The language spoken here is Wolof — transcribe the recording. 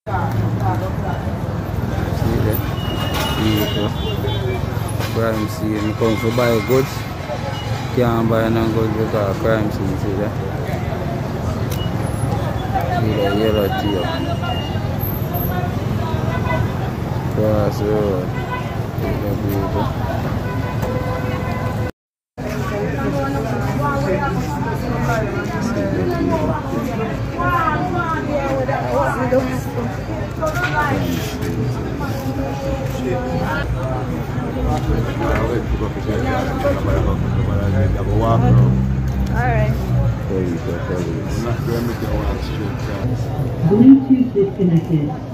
See that? People. Crime scene. You come to buy goods. Can't buy no goods because crime scene. See that? See the yellow tape. Cross the road. See the people. Alright. Police. Bluetooth disconnected.